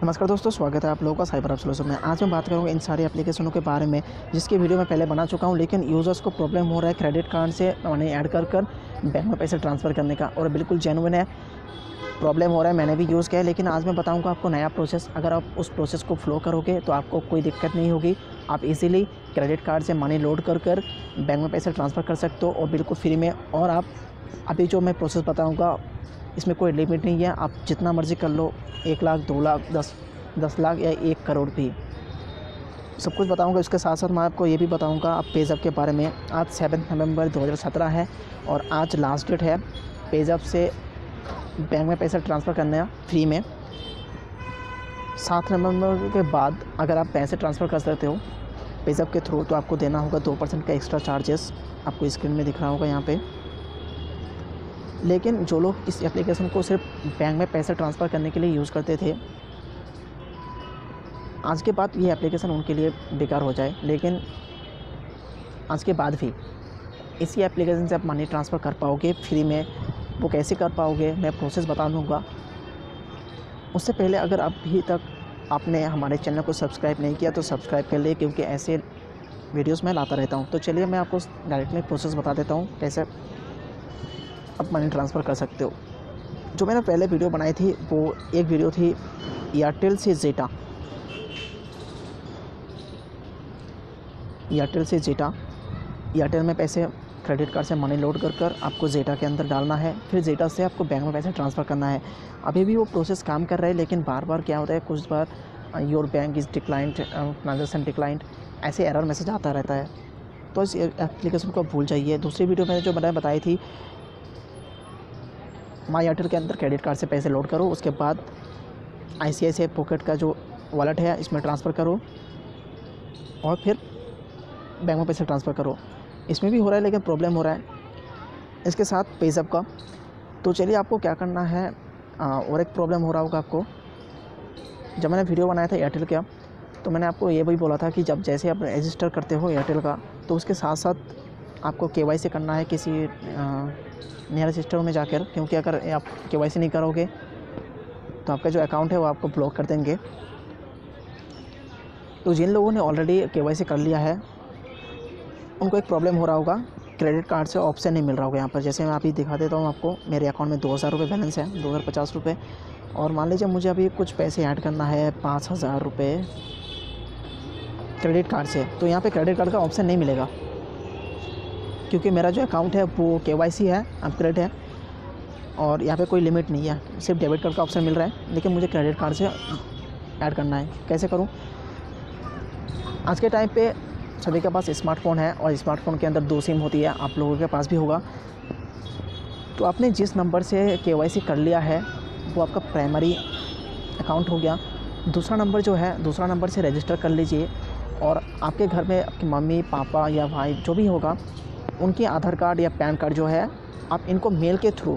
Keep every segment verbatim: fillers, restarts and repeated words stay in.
नमस्कार दोस्तों, स्वागत है आप लोगों का साइबर सॉल्यूशन में। आज मैं बात करूंगा इन सारी एप्लीकेशनों के बारे में जिसकी वीडियो मैं पहले बना चुका हूं, लेकिन यूज़र्स को प्रॉब्लम हो रहा है क्रेडिट कार्ड से मनी ऐड कर कर बैंक में पैसे ट्रांसफ़र करने का, और बिल्कुल जेन्युइन है, प्रॉब्लम हो रहा है। मैंने भी यूज़ किया है, लेकिन आज मैं बताऊंगा आपको नया प्रोसेस। अगर आप उस प्रोसेस को फॉलो करोगे तो आपको कोई दिक्कत नहीं होगी। आप इजीली क्रेडिट कार्ड से मनी लोड कर कर बैंक में पैसे ट्रांसफ़र कर सकते हो, और बिल्कुल फ्री में। और आप अभी जो मैं प्रोसेस बताऊँगा इसमें कोई लिमिट नहीं है, आप जितना मर्ज़ी कर लो, एक लाख दो लाख दस दस लाख या एक करोड़ भी, सब कुछ बताऊंगा। इसके साथ साथ मैं आपको ये भी बताऊंगा आप पेज़ैप के बारे में। आज सेवन्थ नवंबर दो हज़ार सत्रह है और आज लास्ट डेट है पेज़ैप से बैंक में पैसा ट्रांसफ़र करना फ्री में। सात नवंबर के बाद अगर आप पैसे ट्रांसफ़र कर सकते हो पेज़ैप के थ्रू, तो आपको देना होगा दो परसेंट का एक्स्ट्रा चार्जेस। आपको स्क्रीन में दिख रहा होगा यहाँ पे। लेकिन जो लोग इस एप्लीकेशन को सिर्फ बैंक में पैसे ट्रांसफ़र करने के लिए यूज़ करते थे, आज के बाद ये एप्लीकेशन उनके लिए बेकार हो जाए। लेकिन आज के बाद भी इसी एप्लीकेशन से आप मनी ट्रांसफ़र कर पाओगे फ्री में। वो कैसे कर पाओगे मैं प्रोसेस बता दूँगा। उससे पहले अगर अभी तक आपने हमारे चैनल को सब्सक्राइब नहीं किया तो सब्सक्राइब कर ले, क्योंकि ऐसे वीडियोस मैं लाता रहता हूँ। तो चलिए मैं आपको डायरेक्टली प्रोसेस बता देता हूँ कैसे आप मनी ट्रांसफ़र कर सकते हो। जो मैंने पहले वीडियो बनाई थी वो एक वीडियो थी एयरटेल से जेटा एयरटेल से जेटा एयरटेल में पैसे क्रेडिट कार्ड से मनी लोड कर कर आपको जेटा के अंदर डालना है, फिर जेटा से आपको बैंक में पैसे ट्रांसफ़र करना है। अभी भी वो प्रोसेस काम कर रहा है, लेकिन बार बार क्या होता है, कुछ बार your bank is declined, transaction declined, ऐसे एरर मैसेज आता रहता है। तो इस एप्लीकेशन को भूल जाइए। दूसरी वीडियो मैंने जो मैंने बताई थी, माई एयरटेल के अंदर क्रेडिट कार्ड से पैसे लोड करो, उसके बाद आई सी आई सी आई पॉकेट का जो वॉलेट है इसमें ट्रांसफ़र करो और फिर बैंक में पैसे ट्रांसफ़र करो। इसमें भी हो रहा है, लेकिन प्रॉब्लम हो रहा है इसके साथ पेज़ैप का। तो चलिए आपको क्या करना है। आ, और एक प्रॉब्लम हो रहा होगा आपको। जब मैंने वीडियो बनाया था एयरटेल का, तो मैंने आपको ये भी बोला था कि जब जैसे आप रजिस्टर करते हो एयरटेल का, तो उसके साथ साथ आपको के वाई सी करना है किसी नया रजिस्टर में जाकर, क्योंकि अगर आप के वाई सी नहीं करोगे तो आपका जो अकाउंट है वो आपको ब्लॉक कर देंगे। तो जिन लोगों ने ऑलरेडी के वाई सी कर लिया है उनको एक प्रॉब्लम हो रहा होगा, क्रेडिट कार्ड से ऑप्शन नहीं मिल रहा होगा यहाँ पर। जैसे मैं अभी दिखा देता हूँ आपको, मेरे अकाउंट में दो हज़ार रुपये बैलेंस है, दो हज़ार पचास रुपये। और मान लीजिए मुझे अभी कुछ पैसे ऐड करना है, पाँच हज़ार रुपये क्रेडिट कार्ड से, तो यहाँ पे क्रेडिट कार्ड का ऑप्शन नहीं मिलेगा, क्योंकि मेरा जो अकाउंट है वो के वाई सी है, अपग्रेड है, और यहाँ पे कोई लिमिट नहीं है, सिर्फ डेबिट कार्ड का ऑप्शन मिल रहा है। लेकिन मुझे क्रेडिट कार्ड से ऐड करना है, कैसे करूँ। आज के टाइम पे सभी के पास स्मार्टफ़ोन है, और स्मार्टफ़ोन के अंदर दो सिम होती है, आप लोगों के पास भी होगा। तो आपने जिस नंबर से के वाई सी कर लिया है वो आपका प्राइमरी अकाउंट हो गया। दूसरा नंबर जो है, दूसरा नंबर से रजिस्टर कर लीजिए, और आपके घर में आपकी मम्मी पापा या भाई जो भी होगा उनके आधार कार्ड या पैन कार्ड जो है, आप इनको मेल के थ्रू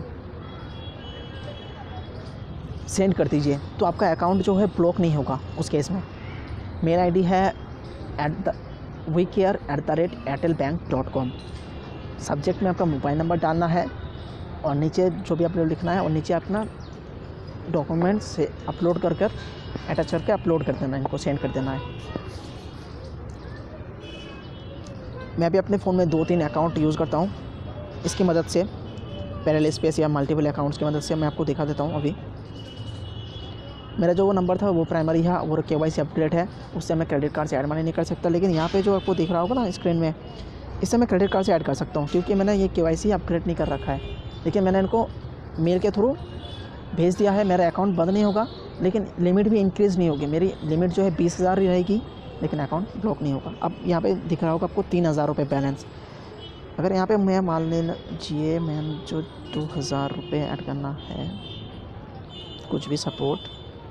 सेंड कर दीजिए, तो आपका अकाउंट जो है ब्लॉक नहीं होगा उस केस में। मेरा आईडी है at the wecare at the rate Airtel bank dot com. Subject में आपका मोबाइल नंबर डालना है, और नीचे जो भी आपको लिखना है, और नीचे अपना डॉक्यूमेंट से अपलोड कर कर अटैच करके अपलोड कर देना है, इनको सेंड कर देना है। मैं भी अपने फ़ोन में दो तीन अकाउंट यूज़ करता हूँ, इसकी मदद से पैरेलल स्पेस या मल्टीपल अकाउंट्स की मदद से मैं आपको दिखा देता हूँ। अभी मेरा जो वो नंबर था वो प्राइमरी है, वो के वाई सी अपग्रेड है, उससे मैं क्रेडिट कार्ड से ऐड मनी नहीं कर सकता। लेकिन यहाँ पे जो आपको दिख रहा होगा ना स्क्रीन में, इससे मैं क्रेडिट कार्ड से ऐड कर सकता हूँ, क्योंकि मैंने ये के वाई सी अपग्रेड नहीं कर रखा है। लेकिन मैंने इनको मेल के थ्रू भेज दिया है। मेरा अकाउंट बंद नहीं होगा, लेकिन लिमिट भी इंक्रीज़ नहीं होगी। मेरी लिमिट जो है बीस हज़ार ही रहेगी, लेकिन अकाउंट ब्लॉक नहीं होगा। अब यहाँ पर दिख रहा होगा आपको तीन हज़ार रुपये बैलेंस। अगर यहाँ पर मैं मान लीजिए मैं जो दो हज़ार रुपये ऐड करना है, कुछ भी सपोर्ट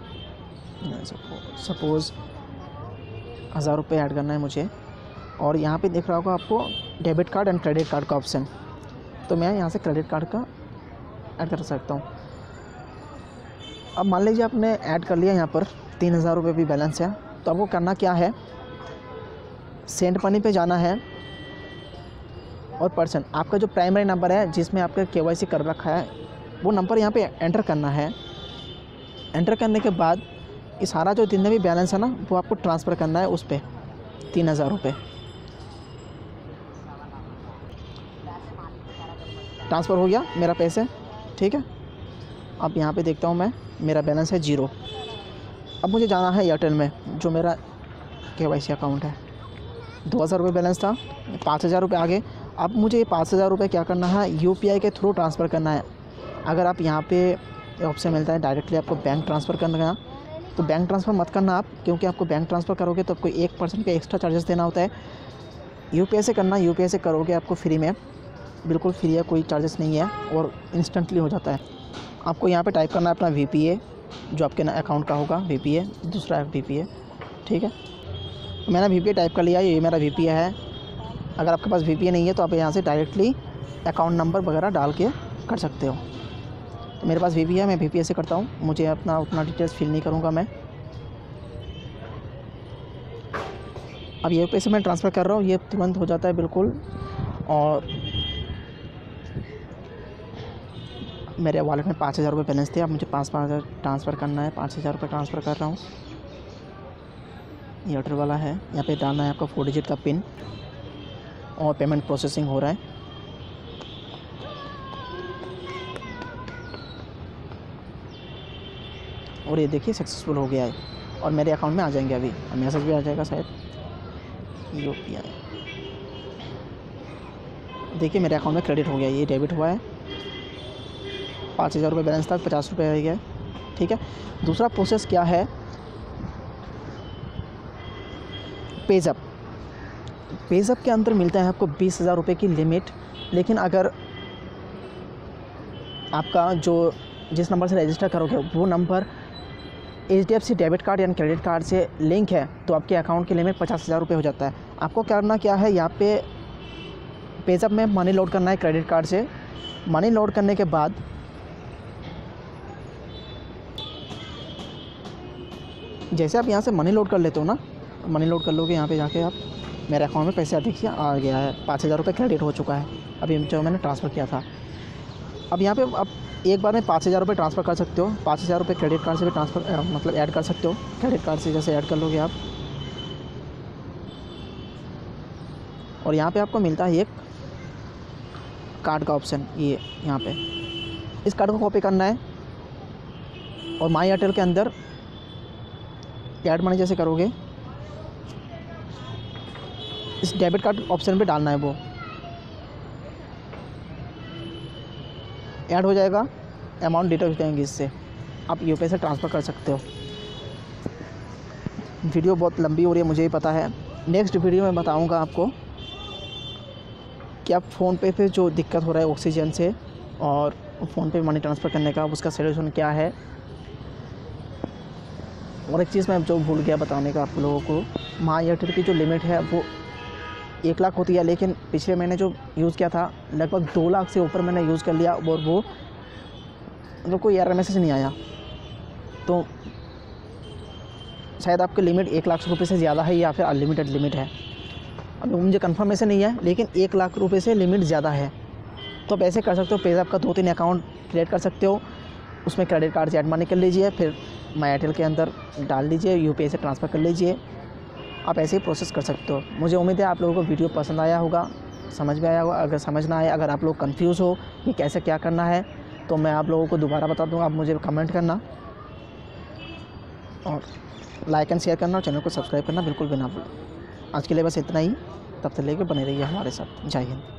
सपोज़ हज़ार रुपये ऐड करना है मुझे, और यहाँ पे दिख रहा होगा आपको debit card and credit card का ऑप्शन, तो मैं यहाँ से क्रेडिट कार्ड का ऐड कर सकता हूँ। अब मान लीजिए आपने ऐड कर लिया, यहाँ पर तीन हज़ार रुपये भी बैलेंस है, तो आपको करना क्या है, सेंड मनी पे जाना है, और पर्सन आपका जो प्राइमरी नंबर है जिसमें आपका के वाई सी कर रखा है वो नंबर यहाँ पे एंटर करना है। एंटर करने के बाद ये सारा जो जितने भी बैलेंस है ना वो आपको ट्रांसफ़र करना है उस पर तीन हज़ार रुपये। ट्रांसफ़र हो गया मेरा पैसे, ठीक है। अब यहाँ पे देखता हूँ मैं, मेरा बैलेंस है ज़ीरो। अब मुझे जाना है एयरटेल में, जो मेरा के वाई सी अकाउंट है। दो हज़ार रुपये बैलेंस था, पाँच हज़ार रुपये आ गए। अब मुझे ये पाँच हज़ार रुपये क्या करना है, यू पी आई के थ्रू ट्रांसफ़र करना है। अगर आप यहाँ पे ऑप्शन मिलता है डायरेक्टली आपको बैंक ट्रांसफ़र करना है, तो बैंक ट्रांसफ़र मत करना आप, क्योंकि आपको बैंक ट्रांसफ़र करोगे तो आपको एक परसेंट का एक्स्ट्रा चार्जेस देना होता है। यू पी आई से करना, यू पी आई से करोगे आपको फ्री में, बिल्कुल फ्री है, कोई चार्जेस नहीं है और इंस्टेंटली हो जाता है। आपको यहाँ पे टाइप करना है अपना वी पी ए, जो आपके अकाउंट का होगा वी पी ए, दूसरा वी पी ए, ठीक है। मैंने वी पी ए टाइप कर लिया, ये मेरा वी पी ए है। अगर आपके पास वी पी ए नहीं है तो आप यहाँ से डायरेक्टली अकाउंट नंबर वगैरह डाल के कर सकते हो। तो मेरे पास वी पी ए है, मैं वी पी ए से करता हूँ। मुझे अपना उतना डिटेल्स फिल नहीं करूँगा मैं। अब ये पैसे मैं ट्रांसफ़र कर रहा हूँ, ये तुरंत हो जाता है बिल्कुल। और मेरे वॉलेट में पाँच हज़ार रुपये बैलेंस थे, अब मुझे पाँच पाँच हज़ार ट्रांसफ़र करना है। पाँच हज़ार रुपये ट्रांसफ़र कर रहा हूँ। एयरटेल वाला है, यहाँ पे डालना है आपका फोर डिजिट का पिन और पेमेंट प्रोसेसिंग हो रहा है। और ये देखिए सक्सेसफुल हो गया है और मेरे अकाउंट में आ जाएंगे। अभी मैसेज भी आ जाएगा शायद, यू पी आई। देखिए मेरे अकाउंट में क्रेडिट हो गया, ये डेबिट हुआ है। पाँच हज़ार रुपये बैलेंस था, पचास रुपये रह गया, ठीक है। दूसरा प्रोसेस क्या है, पेज़ैप। पेज़ैप के अंदर मिलता है आपको बीस हज़ार रुपये की लिमिट। लेकिन अगर आपका जो जिस नंबर से रजिस्टर करोगे वो number H D F C debit card यानी क्रेडिट कार्ड से लिंक है, तो आपके अकाउंट की लिमिट पचास हज़ार रुपये हो जाता है। आपको करना क्या है, यहाँ पे पेज़ैप में मनी लोड करना है क्रेडिट कार्ड से। मनी लोड करने के बाद जैसे आप यहाँ से मनी लोड कर लेते हो ना, मनी लोड कर लोगे यहाँ पे जाके आप, मेरे अकाउंट में पैसे देखिए आ गया है, पाँच हज़ार रुपये क्रेडिट हो चुका है अभी जो मैंने ट्रांसफ़र किया था। अब यहाँ पे आप एक बार में पाँच हज़ार रुपये ट्रांसफ़र कर सकते हो। पाँच हज़ार रुपये क्रेडिट कार्ड से भी ट्रांसफ़र मतलब ऐड कर सकते हो। क्रेडिट कार्ड से जैसे ऐड कर लोगे आप, और यहाँ पे आपको मिलता है एक कार्ड का ऑप्शन, ये यहाँ पे इस कार्ड को कॉपी करना है और माई एयरटेल के अंदर ऐड मनी जैसे करोगे इस डेबिट कार्ड ऑप्शन पे डालना है, वो ऐड हो जाएगा। अमाउंट डिटेल्स देंगे, इससे आप यू पी आई से ट्रांसफ़र कर सकते हो। वीडियो बहुत लंबी हो रही है, मुझे ही पता है। नेक्स्ट वीडियो में बताऊंगा आपको कि आप फ़ोन पे पे जो दिक्कत हो रहा है ऑक्सीजन से और फ़ोन पे मनी ट्रांसफ़र करने का, उसका सोल्यूशन क्या है। और एक चीज़ मैं जो भूल गया बताने का आप लोगों को, माई एयरटेल की जो लिमिट है वो एक लाख होती है, लेकिन पिछले महीने जो यूज़ किया था लगभग दो लाख से ऊपर मैंने यूज़ कर लिया और वो मतलब कोई एरर मैसेज नहीं आया। तो शायद आपकी लिमिट एक लाख रुपए से ज़्यादा है या फिर अनलिमिटेड लिमिट है, अभी मुझे कन्फर्मेशन नहीं है, लेकिन एक लाख रुपए से लिमिट ज़्यादा है। तो आप ऐसे कर सकते हो, पेज़ैप का दो तीन अकाउंट क्रिएट कर सकते हो, उसमें क्रेडिट कार्ड से ऐड मनी कर लीजिए, फिर माई एयरटेल के अंदर डाल दीजिए, यू पी आई से ट्रांसफ़र कर लीजिए। आप ऐसे ही प्रोसेस कर सकते हो। मुझे उम्मीद है आप लोगों को वीडियो पसंद आया होगा, समझ में आया होगा। अगर समझ ना आए, अगर आप लोग कंफ्यूज हो कि कैसे क्या करना है, तो मैं आप लोगों को दोबारा बता दूँगा। आप मुझे कमेंट करना और लाइक एंड शेयर करना और चैनल को सब्सक्राइब करना बिल्कुल भी ना भूलें। आज के लिए बस इतना ही, तब तक लेके बने रहिए हमारे साथ। जय हिंद।